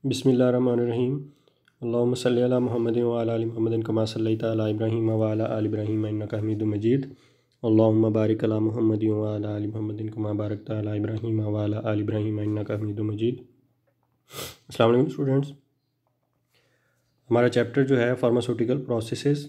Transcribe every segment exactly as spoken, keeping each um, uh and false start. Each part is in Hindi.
बिस्मिल्लाहिर्रहमानिर्रहीम। अल्लाहुम्मा सल्लि अला मुहम्मदिन व अला आलि मुहम्मदिन कमा सल्लैता अला इब्राहीम व अला आलि इब्राहीम इन्नका हमीदुम मजीद। अल्लाहुम्मा बारिक अला मुहम्मदिन व अला आलि मुहम्मदिन कमा बारकता अला इब्राहीम व अला आलि इब्राहीम इन्नका हमीदुम मजीद। अस्सलाम वालेकुम स्टूडेंट्स। हमारा चैप्टर जो है फार्मास्यूटिकल प्रोसेसेस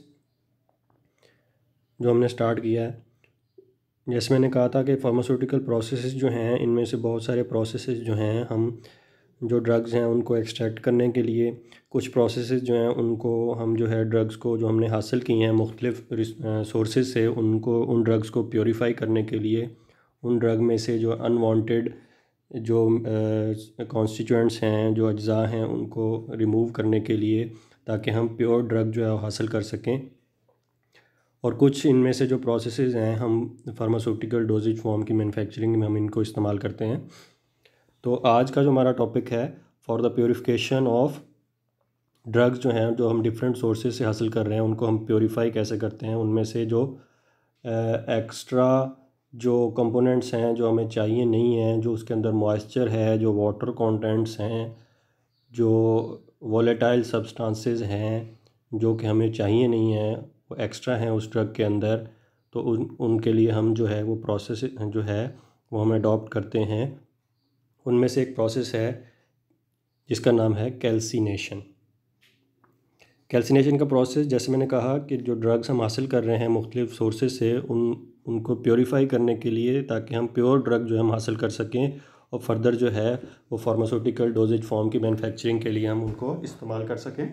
जो हमने स्टार्ट किया है, जैसे मैंने कहा था कि फार्मास्यूटिकल प्रोसेसेस जो हैं, इनमें से बहुत सारे प्रोसेसेस जो हैं, हम जो ड्रग्स हैं उनको एक्सट्रैक्ट करने के लिए, कुछ प्रोसेसेस जो हैं उनको हम जो है ड्रग्स को जो हमने हासिल की हैं मुख्तलिफ सोर्सेज से, उनको उन ड्रग्स को प्योरीफाई करने के लिए, उन ड्रग में से जो अनवांटेड जो कॉन्स्टिट्यूएंट्स हैं, जो अज्जा हैं, उनको रिमूव करने के लिए, ताकि हम प्योर ड्रग जो है हासिल कर सकें। और कुछ इनमें से जो प्रोसेसेस हैं, हम फार्मास्यूटिकल डोजेज फॉर्म की मैन्युफैक्चरिंग में हम इनको इस्तेमाल करते हैं। तो आज का जो हमारा टॉपिक है, for the purification of drugs जो हैं, जो हम डिफरेंट सोर्सेज से हासिल कर रहे हैं, उनको हम प्योरीफाई कैसे करते हैं। उनमें से जो एक्स्ट्रा जो कंपोनेंट्स हैं जो हमें चाहिए नहीं हैं, जो उसके अंदर मॉइस्चर है, जो वाटर कंटेंट्स हैं, जो वोलेटाइल सब्सटेंसेस हैं जो कि हमें चाहिए नहीं हैं, वो एक्स्ट्रा हैं उस ड्रग के अंदर, तो उन उनके लिए हम जो है वो प्रोसेस जो है वो हम अडॉप्ट करते हैं। उनमें से एक प्रोसेस है जिसका नाम है कैल्सिनेशन। कैल्सिनेशन का प्रोसेस, जैसे मैंने कहा कि जो ड्रग्स हम हासिल कर रहे हैं मुख्तलिफ सोर्सेज से, उन उनको प्योरीफाई करने के लिए, ताकि हम प्योर ड्रग जो है हम हासिल कर सकें और फर्दर जो है वो फार्मास्यूटिकल डोजेज फॉर्म की मैन्युफैक्चरिंग के लिए हम उनको इस्तेमाल कर सकें।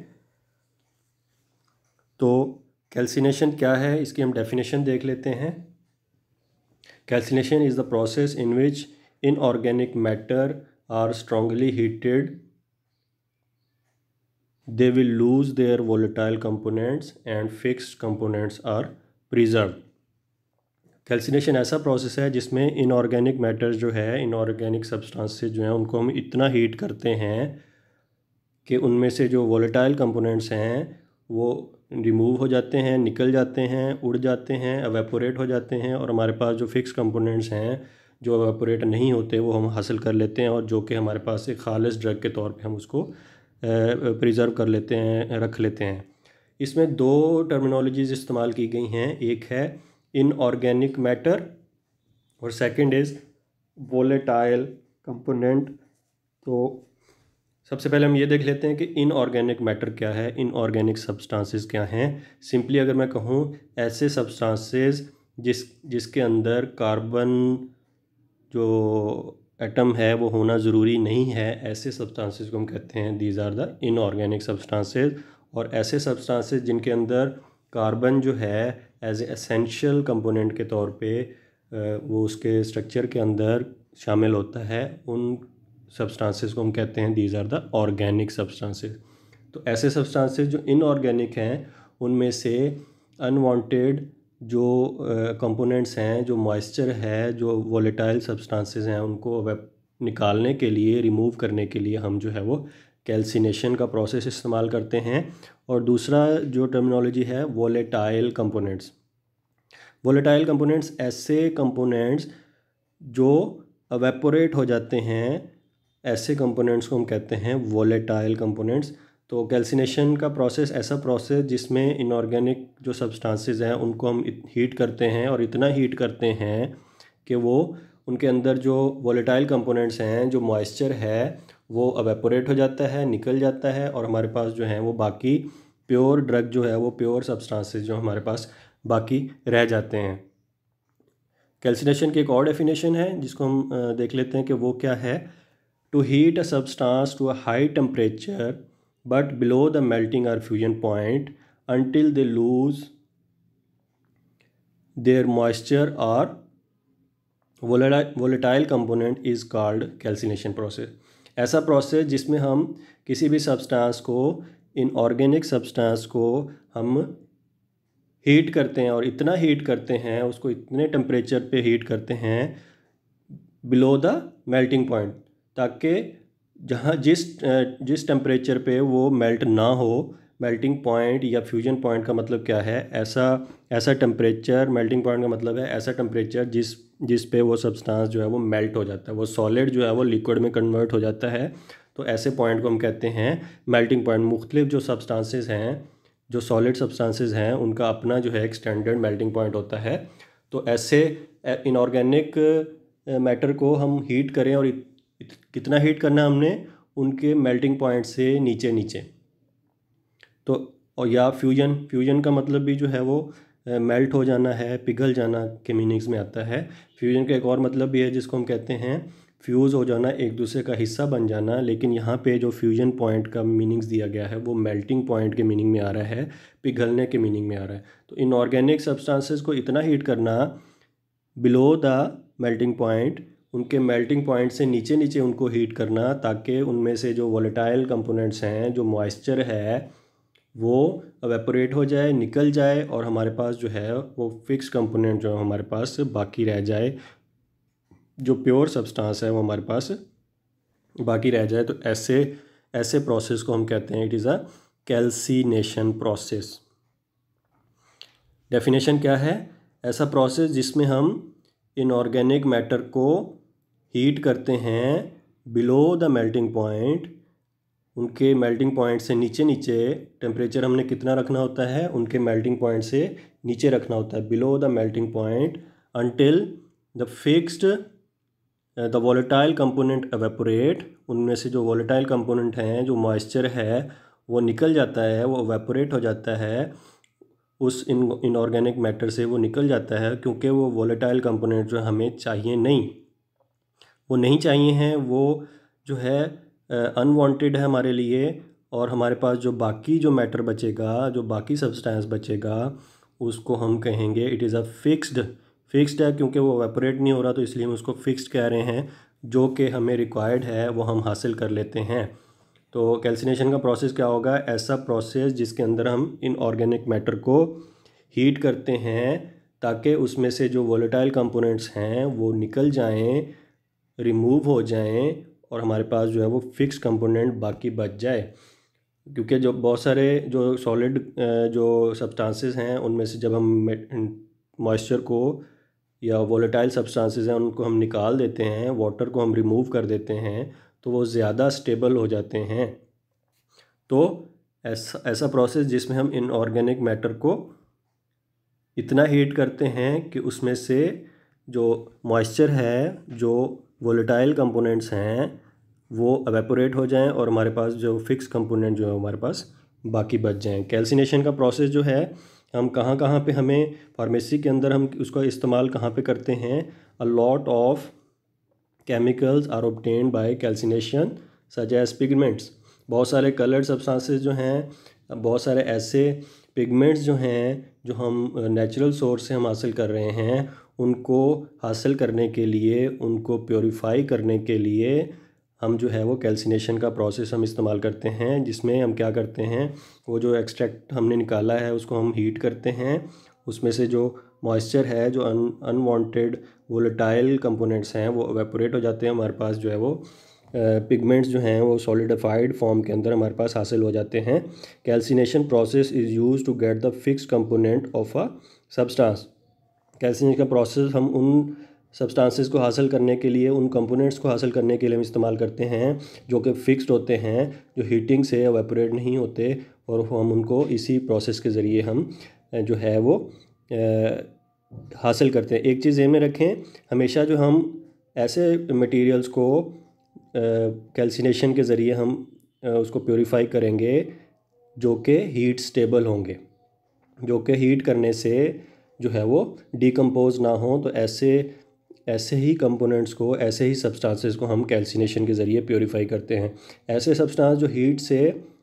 तो कैल्सिनेशन क्या है, इसकी हम डेफिनेशन देख लेते हैं। Calcination is the process in which inorganic matter are strongly heated, they will lose their volatile components and fixed components are preserved। Calcination ऐसा प्रोसेस है जिसमें इनऑर्गेनिक मैटर जो है, इनऑर्गेनिक सब्सटेंसेस जो हैं, उनको हम इतना हीट करते हैं कि उनमें से जो वोलेटाइल कंपोनेंट्स हैं वो रिमूव हो जाते हैं, निकल जाते हैं, उड़ जाते हैं, एवेपोरेट हो जाते हैं, और हमारे पास जो फिक्स कंपोनेंट्स हैं जो एवेपोरेट नहीं होते वो हम हासिल कर लेते हैं, और जो कि हमारे पास एक खालिस ड्रग के तौर पे हम उसको प्रिज़र्व कर लेते हैं, रख लेते हैं। इसमें दो टर्मिनोलॉजीज़ इस्तेमाल की गई हैं, एक है इनऑर्गेनिक मैटर और सेकंड इज़ वोलेटाइल कंपोनेंट। तो सबसे पहले हम ये देख लेते हैं कि इनऑर्गेनिक मैटर क्या है, इनऑर्गेनिक सब्सटेंसेस क्या हैं। सिंपली अगर मैं कहूँ, ऐसे सब्सटेंसेस जिस जिसके अंदर कार्बन जो एटम है वो होना ज़रूरी नहीं है, ऐसे सब्सटेंसेस को हम कहते हैं these are the inorganic substances. और ऐसे सब्सटेंसेस जिनके अंदर कार्बन जो है एज ए एसेंशियल कंपोनेंट के तौर पे वो उसके स्ट्रक्चर के अंदर शामिल होता है, उन सब्सटेंसेस को हम कहते हैं these are the organic substances. तो ऐसे सब्सटेंसेस जो इनऑर्गेनिक हैं, उनमें से अनवांटेड जो कंपोनेंट्स uh, हैं, जो मॉइस्चर है, जो वोलेटाइल सब्सटेंसेस हैं, उनको निकालने के लिए, रिमूव करने के लिए हम जो है वो कैल्सिनेशन का प्रोसेस इस्तेमाल करते हैं। और दूसरा जो टर्मिनोलॉजी है, वोलेटाइल कंपोनेंट्स। वोलेटाइल कंपोनेंट्स ऐसे कंपोनेंट्स जो एवेपोरेट हो जाते हैं, ऐसे कंपोनेंट्स को हम कहते हैं वोलेटाइल कंपोनेंट्स। तो कैल्सिनेशन का प्रोसेस ऐसा प्रोसेस जिसमें इनऑर्गेनिक जो सब्सटेंसेस हैं उनको हम हीट करते हैं, और इतना हीट करते हैं कि वो उनके अंदर जो वोलेटाइल कंपोनेंट्स हैं, जो मॉइस्चर है, वो एवेपोरेट हो जाता है, निकल जाता है, और हमारे पास जो है वो बाकी प्योर ड्रग जो है, वो प्योर सब्सटेंसेस जो हमारे पास बाकी रह जाते हैं। कैल्सिनेशन की एक और डेफिनेशन है जिसको हम देख लेते हैं कि वो क्या है। To heat a substance to a high temperature but below the melting or fusion point until they lose their moisture or volatile component is called calcination process। ऐसा प्रोसेस जिसमें हम किसी भी सब्सटेंस को, इनऑर्गेनिक सब्सटेंस को हम हीट करते हैं, और इतना हीट करते हैं, उसको इतने टेम्परेचर पे हीट करते हैं बिलो द मेल्टिंग पॉइंट, ताकि जहाँ जिस जिस टेम्परेचर पे वो मेल्ट ना हो। मेल्टिंग पॉइंट या फ्यूजन पॉइंट का मतलब क्या है, ऐसा ऐसा टेम्परेचर, मेल्टिंग पॉइंट का मतलब है ऐसा टेम्परेचर जिस जिस पे वो सब्सटेंस जो है वो मेल्ट हो जाता है, वो सॉलिड जो है वो लिक्विड में कन्वर्ट हो जाता है। तो ऐसे पॉइंट को हम कहते हैं मेल्टिंग पॉइंट। मुख्तलिफ जो सब्सटेंसेस हैं, जो सॉलिड सब्सटेंसेस हैं, उनका अपना जो है एक स्टैंडर्ड मेल्टिंग पॉइंट होता है। तो ऐसे इनऑर्गेनिक मैटर को हम हीट करें, और इत, इत, कितना हीट करना है हमने, उनके मेल्टिंग पॉइंट से नीचे नीचे। तो और या फ्यूजन, फ्यूजन का मतलब भी जो है वो मेल्ट हो जाना है, पिघल जाना के मीनिंग्स में आता है। फ्यूजन का एक और मतलब भी है जिसको हम कहते हैं फ्यूज़ हो जाना, एक दूसरे का हिस्सा बन जाना। लेकिन यहाँ पे जो फ्यूजन पॉइंट का मीनिंग्स दिया गया है वो मेल्टिंग पॉइंट के मीनिंग में आ रहा है, पिघलने के मीनिंग में आ रहा है। तो इनऑर्गेनिक सब्सटेंसेस को इतना हीट करना बिलो द मेल्टिंग पॉइंट, उनके मेल्टिंग पॉइंट से नीचे नीचे उनको हीट करना, ताकि उनमें से जो वोलेटाइल कंपोनेंट्स हैं, जो मॉइस्चर है, वो एवेपोरेट हो जाए, निकल जाए, और हमारे पास जो है वो फिक्स कंपोनेंट जो हमारे पास बाकी रह जाए, जो प्योर सब्सटेंस है वो हमारे पास बाकी रह जाए। तो ऐसे ऐसे प्रोसेस को हम कहते हैं it is a calcination process. Definition क्या है? ऐसा प्रोसेस जिसमें हम इनऑर्गेनिक मैटर को हीट करते हैं बिलो द मेल्टिंग पॉइंट, उनके मेल्टिंग पॉइंट से नीचे नीचे। टेम्परेचर हमने कितना रखना होता है? उनके मेल्टिंग पॉइंट से नीचे रखना होता है, below the melting point, until the fixed the volatile component evaporate. उनमें से जो वॉलेटाइल कंपोनेंट हैं, जो मॉइस्चर है, वो निकल जाता है, वो एवेपोरेट हो जाता है, उस इन इनऑर्गेनिक मैटर से वो निकल जाता है, क्योंकि वो वॉलेटाइल कंपोनेंट जो हमें चाहिए नहीं, वो नहीं चाहिए हैं, वो जो है अनवांटेड है हमारे लिए। और हमारे पास जो बाकी जो मैटर बचेगा, जो बाकी सब्सटेंस बचेगा, उसको हम कहेंगे it is a fixed. Fixed है क्योंकि वो एवेपोरेट नहीं हो रहा, तो इसलिए हम उसको फिक्स्ड कह रहे हैं। जो कि हमें रिक्वायर्ड है वो हम हासिल कर लेते हैं। तो कैल्सिनेशन का प्रोसेस क्या होगा? ऐसा प्रोसेस जिसके अंदर हम इनऑर्गेनिक मैटर को हीट करते हैं ताकि उसमें से जो वोलेटाइल कंपोनेंट्स हैं वो निकल जाएं, रिमूव हो जाएं, और हमारे पास जो है वो फिक्स कंपोनेंट बाकी बच जाए। क्योंकि जो बहुत सारे जो सॉलिड जो सब्सटेंसेस हैं, उनमें से जब हम मॉइस्चर को या वोलेटाइल सब्सटेंसेस हैं उनको हम निकाल देते हैं, वाटर को हम रिमूव कर देते हैं, तो वो ज़्यादा स्टेबल हो जाते हैं। तो ऐसा ऐसा प्रोसेस जिसमें हम इनऑर्गेनिक मैटर को इतना हीट करते हैं कि उसमें से जो मॉइस्चर है, जो वोलेटाइल कंपोनेंट्स हैं, वो एवेपोरेट हो जाएं, और हमारे पास जो फिक्स कंपोनेंट जो है हमारे पास बाकी बच जाएं। कैल्सिनेशन का प्रोसेस जो है हम कहाँ कहाँ पे हमें फार्मेसी के अंदर हम उसका इस्तेमाल कहाँ पे करते हैं? A lot of chemicals are obtained by calcination such as pigments. बहुत सारे कलर्ड सब्सटेंसेस जो हैं, बहुत सारे ऐसे पिगमेंट्स जो हैं जो हम नेचुरल सोर्स से हम हासिल कर रहे हैं, उनको हासिल करने के लिए, उनको प्योरीफाई करने के लिए हम जो है वो कैल्सिनेशन का प्रोसेस हम इस्तेमाल करते हैं। जिसमें हम क्या करते हैं, वो जो एक्सट्रैक्ट हमने निकाला है उसको हम हीट करते हैं, उसमें से जो मॉइस्चर है, जो अन अनवांटेड वोलेटाइल कंपोनेंट्स हैं, वो एवेपोरेट हो जाते हैं। हमारे पास जो है वो पिगमेंट्स जो हैं वो सॉलिडिफाइड फॉर्म के अंदर हमारे पास हासिल हो जाते हैं। Calcination process is use to get the fix component of a substance. Calcination का प्रोसेस हम उन सब्सटेंसेस को हासिल करने के लिए, उन कंपोनेंट्स को हासिल करने के लिए हम इस्तेमाल करते हैं जो कि फिक्स्ड होते हैं, जो हीटिंग से एवेपोरेट नहीं होते, और हम उनको इसी प्रोसेस के ज़रिए हम जो है वो आ, हासिल करते हैं। एक चीज़ ये में रखें, हमेशा जो हम ऐसे मटेरियल्स को कैल्सिनेशन के ज़रिए हम आ, उसको प्योरीफाई करेंगे जो कि हीट स्टेबल होंगे, जो कि हीट करने से जो है वो डिकम्पोज ना हो। तो ऐसे ऐसे ही कंपोनेंट्स को, ऐसे ही सब्सटेंसेस को हम कैल्सिनेशन के ज़रिए प्योरीफाई करते हैं। ऐसे सब्सटेंस जो हीट से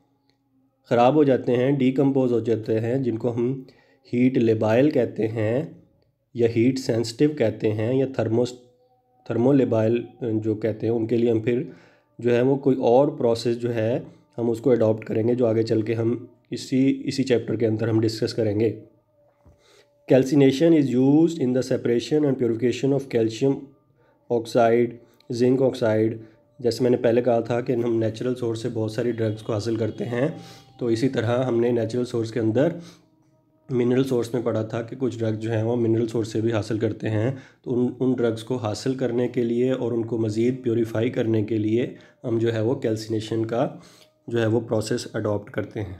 ख़राब हो जाते हैं, डिकम्पोज हो जाते हैं, जिनको हम हीट लेबाइल कहते हैं, या हीट सेंसिटिव कहते हैं, या थर्मोस थर्मोलेबाइल जो कहते हैं, उनके लिए हम फिर जो है वो कोई और प्रोसेस जो है हम उसको अडॉप्ट करेंगे, जो आगे चल के हम इसी इसी चैप्टर के अंदर हम डिस्कस करेंगे। Calcination is used in the separation and purification of calcium oxide, zinc oxide. जैसे मैंने पहले कहा था कि हम नेचुरल सोर्स से बहुत सारी ड्रग्स को हासिल करते हैं, तो इसी तरह हमने नेचुरल सोर्स के अंदर मिनरल सोर्स में पढ़ा था कि कुछ ड्रग जो हैं वो मिनरल सोर्स से भी हासिल करते हैं, तो उन उन ड्रग्स को हासिल करने के लिए और उनको मज़ीद प्योरीफाई करने के लिए हम जो है वो कैल्सिनेशन का जो है वो प्रोसेस अडॉप्ट करते हैं।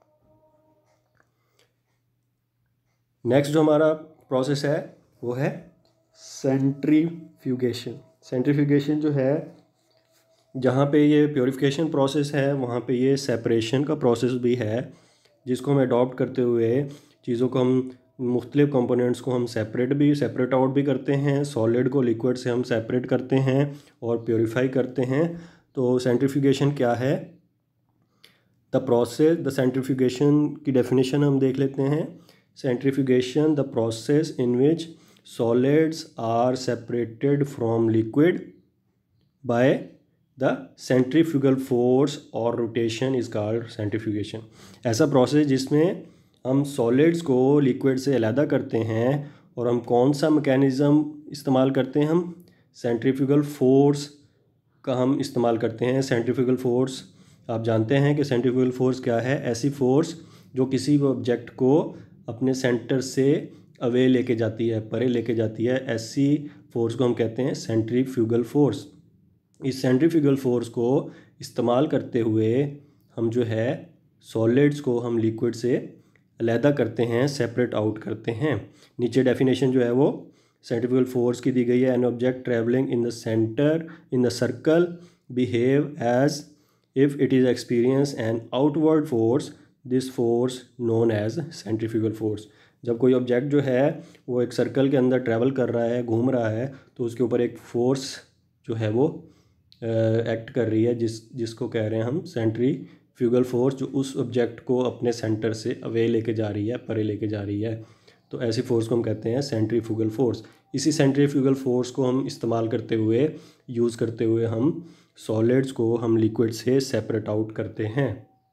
नेक्स्ट जो हमारा प्रोसेस है वो है सेंट्रीफ्यूगेशन। सेंट्रीफ्यूगेशन जो है, जहाँ पे ये प्योरीफिकेशन प्रोसेस है वहाँ पे ये सेपरेशन का प्रोसेस भी है, जिसको हम अडॉप्ट करते हुए चीज़ों को हम मुख्तलिफ कंपोनेंट्स को हम सेपरेट भी सेपरेट आउट भी करते हैं, सॉलिड को लिक्विड से हम सेपरेट करते हैं और प्योरीफाई करते हैं। तो सेंट्रीफ्यूगेशन क्या है? द प्रोसेस द सेंट्रीफ्यूगेशन की डेफिनेशन हम देख लेते हैं। Centrifugation the process in which solids are separated from liquid by the centrifugal force और रोटेशन इज़ कॉल्ड सेंट्रीफ्यूगेशन। ऐसा प्रोसेस जिसमें हम सॉलिड्स को लिक्विड से अलहदा करते हैं, और हम कौन सा मैकेनिज़्म इस्तेमाल करते हैं? हम सेंट्रीफ्यूगल फोर्स का हम इस्तेमाल करते हैं। सेंट्रीफ्यूगल फोर्स आप जानते हैं कि सेंट्रीफ्यूगल फोर्स क्या है? ऐसी फोर्स जो किसी भी ऑब्जेक्ट को अपने सेंटर से अवे लेके जाती है, परे लेके जाती है, ऐसी फोर्स को हम कहते हैं सेंट्रीफ्यूगल फोर्स। इस सेंट्रीफ्यूगल फोर्स को इस्तेमाल करते हुए हम जो है सॉलिड्स को हम लिक्विड से अलहदा करते हैं, सेपरेट आउट करते हैं। नीचे डेफिनेशन जो है वो सेंट्रीफ्यूगल फोर्स की दी गई है। An object travelling in the centre in the circle behave as if it is experience an outward force, this force known as centrifugal force. जब कोई ऑब्जेक्ट जो है वो एक सर्कल के अंदर ट्रैवल कर रहा है, घूम रहा है, तो उसके ऊपर एक फोर्स जो है वो एक्ट कर रही है, जिस जिसको कह रहे हैं हम सेंट्रीफ्यूगल फोर्स, जो उस ऑब्जेक्ट को अपने सेंटर से अवे लेके जा रही है, परे लेके जा रही है। तो ऐसी फोर्स को हम कहते हैं सेंट्रीफ्यूगल फोर्स। इसी सेंट्रीफ्यूगल फोर्स को हम इस्तेमाल करते हुए यूज़ करते हुए हम सॉलिड्स को हम लिक्विड से सेपरेट आउट करते हैं।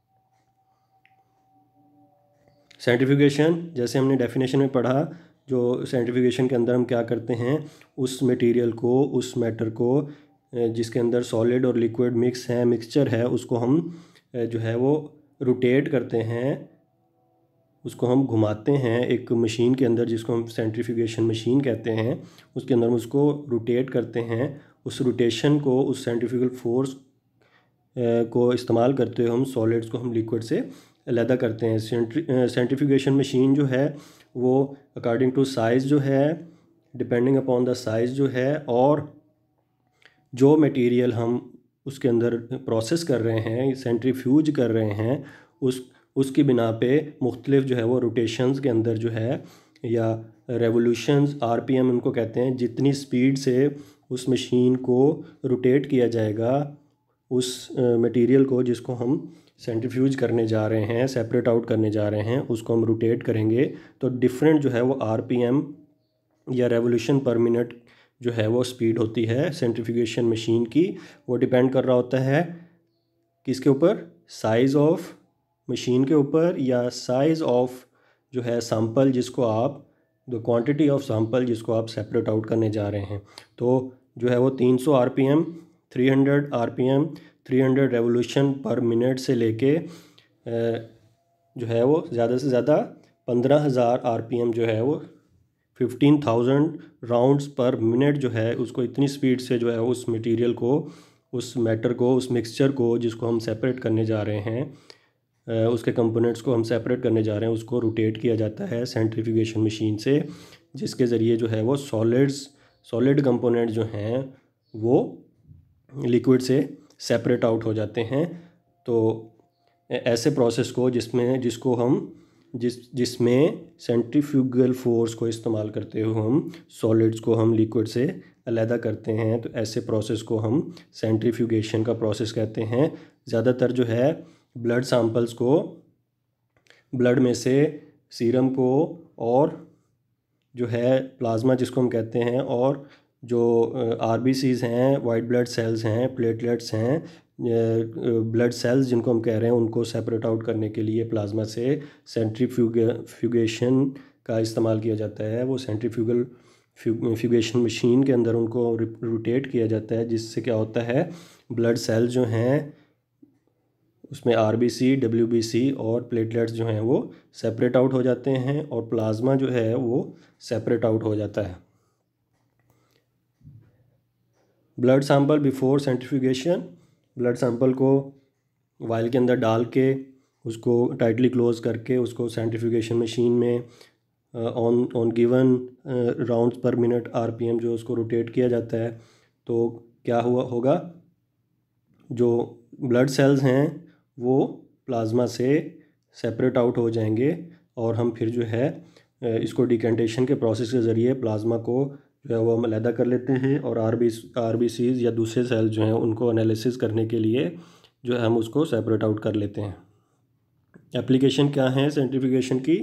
सेंट्रीफ्यूगेशन जैसे हमने डेफिनेशन में पढ़ा, जो सेंट्रीफ्यूगेशन के अंदर हम क्या करते हैं, उस मटेरियल को, उस मैटर को जिसके अंदर सॉलिड और लिक्विड मिक्स है, मिक्सचर है, उसको हम जो है वो रोटेट करते हैं, उसको हम घुमाते हैं एक मशीन के अंदर, जिसको हम सेंट्रीफ्यूगेशन मशीन कहते हैं। उसके अंदर हम उसको रोटेट करते हैं। उस रोटेशन को, उस सेंट्रीफ्यूगल फोर्स को इस्तेमाल करते हुए हम सॉलिड्स को हम लिक्विड से अलहदा करते हैं। सेंट्रीफ्यूगेशन मशीन जो है वो अकॉर्डिंग टू साइज़ जो है, डिपेंडिंग अपॉन द साइज़ जो है, और जो मटेरियल हम उसके अंदर प्रोसेस कर रहे हैं, सेंट्रीफ्यूज कर रहे हैं, उस उसकी बिना पे मुख्तलिफ जो है वो रोटेशंस के अंदर जो है, या रेवोल्यूशंस, आरपीएम उनको कहते हैं, जितनी स्पीड से उस मशीन को रोटेट किया जाएगा, उस मटेरियल को जिसको हम सेंट्रीफ्यूज करने जा रहे हैं, सेपरेट आउट करने जा रहे हैं, उसको हम रोटेट करेंगे, तो डिफरेंट जो है वो आरपीएम या रेवोल्यूशन पर मिनट जो है वो स्पीड होती है सेंट्रीफ्यूगेशन मशीन की। वो डिपेंड कर रहा होता है किसके ऊपर? साइज़ ऑफ मशीन के ऊपर, या साइज़ ऑफ जो है सैंपल जिसको आप, द क्वांटिटी ऑफ सैंपल जिसको आप सेपरेट आउट करने जा रहे हैं। तो जो है वो तीन सौ आरपीएम, तीन सौ आरपीएम, तीन सौ रेवोल्यूशन पर मिनट से लेके जो है वो ज़्यादा से ज़्यादा पंद्रह हज़ार आरपीएम जो है वो fifteen thousand rounds per minute जो है, उसको इतनी स्पीड से जो है उस मटेरियल को, उस मैटर को, उस मिक्सचर को जिसको हम सेपरेट करने जा रहे हैं, उसके कंपोनेंट्स को हम सेपरेट करने जा रहे हैं, उसको रोटेट किया जाता है सेंट्रीफ्यूगेशन मशीन से, जिसके ज़रिए जो है वो सॉलिड्स सॉलिड कंपोनेंट जो हैं वो लिक्विड से सेपरेट आउट हो जाते हैं। तो ऐसे प्रोसेस को जिसमें जिसको हम जिस जिसमें सेंट्रीफ्यूगल फोर्स को इस्तेमाल करते हुए हम सॉलिड्स को हम लिक्विड से अलहदा करते हैं, तो ऐसे प्रोसेस को हम सेंट्रीफ्यूगेशन का प्रोसेस कहते हैं। ज़्यादातर जो है ब्लड सैंपल्स को, ब्लड में से सीरम को, और जो है प्लाज्मा जिसको हम कहते हैं, और जो आरबीसीज हैं, वाइट ब्लड सेल्स हैं, प्लेटलेट्स हैं, ब्लड सेल्स जिनको हम कह रहे हैं, उनको सेपरेट आउट करने के लिए प्लाज्मा से सेंट्रीफ्यूगेशन का इस्तेमाल किया जाता है। वो सेंट्रीफ्यूगल फ्यूगेशन मशीन के अंदर उनको रोटेट किया जाता है, जिससे क्या होता है, ब्लड सेल्स जो हैं उसमें आरबीसी, डब्ल्यूबीसी और प्लेटलेट्स जो हैं वो सेपरेट आउट हो जाते हैं और प्लाज्मा जो है वो सेपरेट आउट हो जाता है। Blood sample before centrifugation, blood sample को वायल के अंदर डाल के उसको टाइटली क्लोज करके उसको सेंट्रीफ्यूगेशन मशीन में on on given rounds per minute RPM जो उसको रोटेट किया जाता है, तो क्या हुआ होगा, जो ब्लड सेल्स हैं वो प्लाज्मा से सेपरेट आउट हो जाएंगे और हम फिर जो है इसको डिकेंटेशन के प्रोसेस के ज़रिए प्लाज्मा को जो है वो हम अलहदा कर लेते हैं और R B R B Cs या दूसरे सेल्स जो हैं उनको एनालिसिस करने के लिए जो है हम उसको सेपरेट आउट कर लेते हैं। एप्लीकेशन क्या है सेंट्रीफ्यूगेशन की?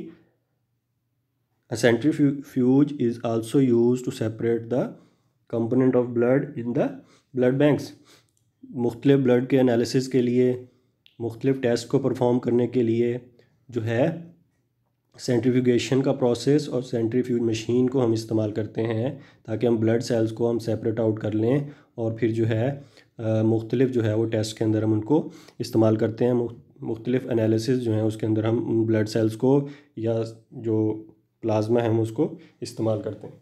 A centrifuge is also used to separate the component of blood in the blood banks. मुख्तलिफ ब्लड के एनालिसिस के लिए, मुख्तलिफ टेस्ट को परफॉर्म करने के लिए जो है सेंट्रीफ्यूगेशन का प्रोसेस और सेंट्रीफ्यूज मशीन को हम इस्तेमाल करते हैं ताकि हम ब्लड सेल्स को हम सेपरेट आउट कर लें और फिर जो है मुख्तलिफ जो है वो टेस्ट के अंदर हम उनको इस्तेमाल करते हैं। मुख्तलिफ एनालिसिस जो है उसके अंदर हम उन ब्लड सेल्स को या जो प्लाज्मा है हम उसको इस्तेमाल करते हैं।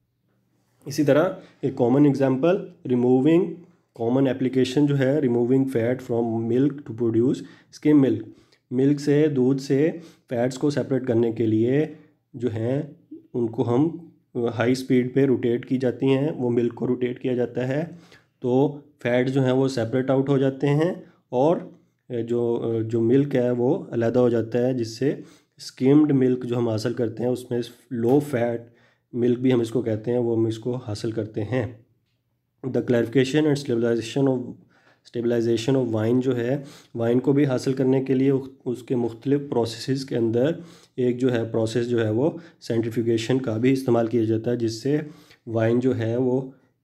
इसी तरह एक common example, removing, common application जो है removing fat from milk to produce skim milk. Milk से, दूध से फैट्स को सेपरेट करने के लिए जो हैं उनको हम हाई स्पीड पे रोटेट की जाती हैं, वो मिल्क को रोटेट किया जाता है तो फैट जो हैं वो सेपरेट आउट हो जाते हैं और जो जो मिल्क है वो अलहदा हो जाता है, जिससे स्किम्ड मिल्क जो हम हासिल करते हैं उसमें लो फैट मिल्क भी हम इसको कहते हैं, वो हम इसको हासिल करते हैं। The clarification and stabilization of stabilization of wine जो है, वाइन को भी हासिल करने के लिए उसके मुख्तलिफ प्रोसेसेस के अंदर एक जो है प्रोसेस जो है वो सेंट्रीफ्यूगेशन का भी इस्तेमाल किया जाता है, जिससे वाइन जो है वो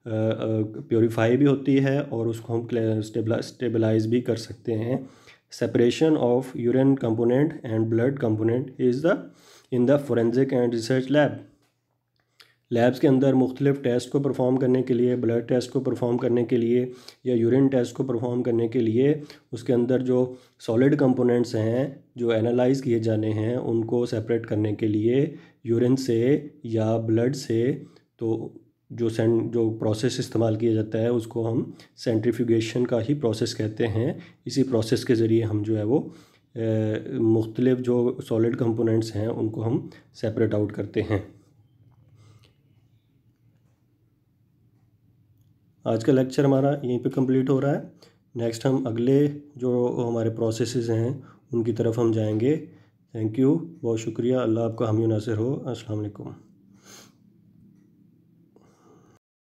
प्योरीफाई भी होती है और उसको हम स्टेबलाइज भी कर सकते हैं। Separation of urine component and blood component is the in the forensic and research lab. Labs के अंदर मुख्तलिफ टेस्ट को परफॉर्म करने के लिए, ब्लड टेस्ट को परफॉर्म करने के लिए या यूरिन टेस्ट को परफॉर्म करने के लिए उसके अंदर जो सॉलिड कंपोनेंट्स हैं जो एनालाइज किए जाने हैं उनको सेपरेट करने के लिए यूरिन से या ब्लड से तो जो सेंट जो प्रोसेस इस्तेमाल किया जाता है उसको हम सेंट्रीफ्यूगेशन का ही प्रोसेस कहते हैं। इसी प्रोसेस के ज़रिए हम जो है वो मुख्तलिफ जो सॉलिड कंपोनेंट्स हैं उनको हम सेपरेट आउट करते हैं। आज का लेक्चर हमारा यहीं पे कंप्लीट हो रहा है। नेक्स्ट हम अगले जो हमारे प्रोसेसेस हैं उनकी तरफ हम जाएंगे। थैंक यू, बहुत शुक्रिया। अल्लाह आपका हामी नासिर हो। अस्सलाम वालेकुम।